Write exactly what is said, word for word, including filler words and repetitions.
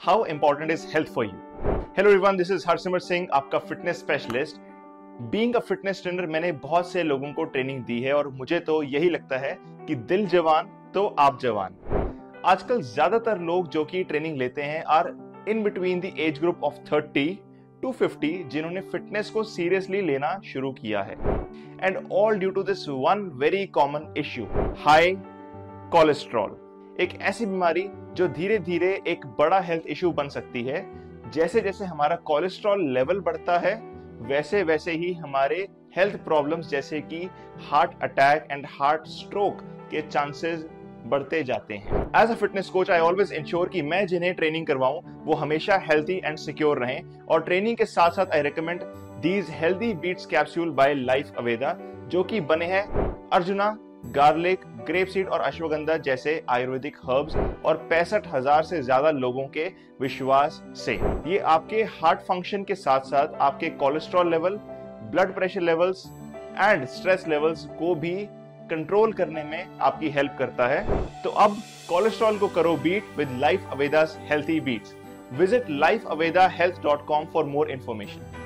how important is health for you? Hello everyone, this is Harsimar Singh, आपका fitness specialist. Being a fitness trainer मैंने बहुत से लोगों को ट्रेनिंग दी है और मुझे तो यही लगता है कि दिल जवान तो आप जवान। आजकल ज्यादातर लोग जो कि ट्रेनिंग लेते हैं are in between the age group of thirty to fifty, जिन्होंने फिटनेस को सीरियसली लेना शुरू किया है। And all due to this one very common issue, high cholesterol. एक ऐसी बीमारी जो धीरे धीरे एक बड़ा हेल्थ इश्यू बन सकती है। जैसे जैसे हमारा कोलेस्ट्रॉल लेवल बढ़ता है वैसे वैसे ही हमारे हेल्थ प्रॉब्लम्स जैसे कि heart attack and heart stroke के चांसेस बढ़ते जाते हैं। As a fitness coach I always ensure कि मैं जिन्हें ट्रेनिंग करवाऊं वो हमेशा हेल्थी एंड सिक्योर रहें, और ट्रेनिंग के साथ साथ I recommend these healthy beats capsule by Life Aveda, जो कि बने हैं अर्जुना, गार्लिक, ग्रेप सीड और अश्वगंधा जैसे आयुर्वेदिक हर्ब्स और पैंसठ हजार से ज्यादा लोगों के विश्वास से। ये आपके हार्ट फंक्शन के साथ साथ आपके cholesterol level, blood pressure levels and stress levels को भी कंट्रोल करने में आपकी हेल्प करता है। तो अब कोलेस्ट्रॉल को करो beat with Life Aveda's healthy beats. Visit Life Aveda health dot com for more information.